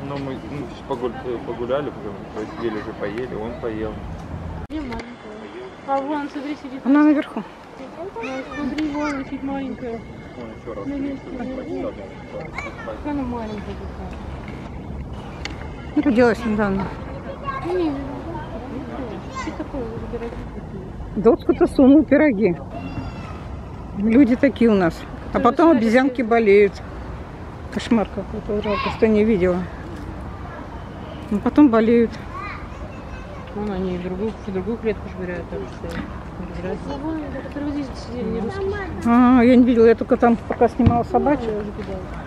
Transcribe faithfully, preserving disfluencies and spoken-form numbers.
Но мы ну, погуляли, погуляли, потом посидели, уже поели, он поел. Где маленькая? А вон, смотри, сидит. Она наверху. А, смотри, вон, сидит маленькая. Он еще раз. На месте. Как она маленькая такая. Родилась недавно. Не, что такое, пироги такие? Доску-то сунул пироги. Люди такие у нас. А потом обезьянки болеют. Кошмар какой-то, жалко, что не видела. Но потом болеют. Вон они другую, в другую клетку швыряют, так что без разницы. Вон, которые вот здесь сидели, не русские. А, я не видела, я только там пока снимала собачек. Я уже кидала.